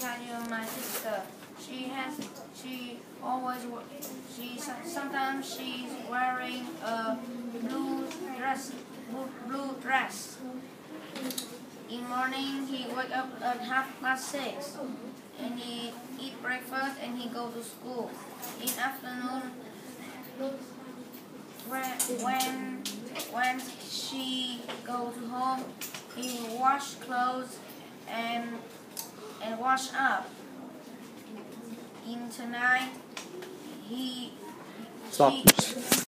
tell you my sister. Sometimes she's wearing a blue dress. In morning he wake up at 6:30 and he eat breakfast and he go to school. In afternoon, when she go to home, he wash clothes and wash up. In tonight, she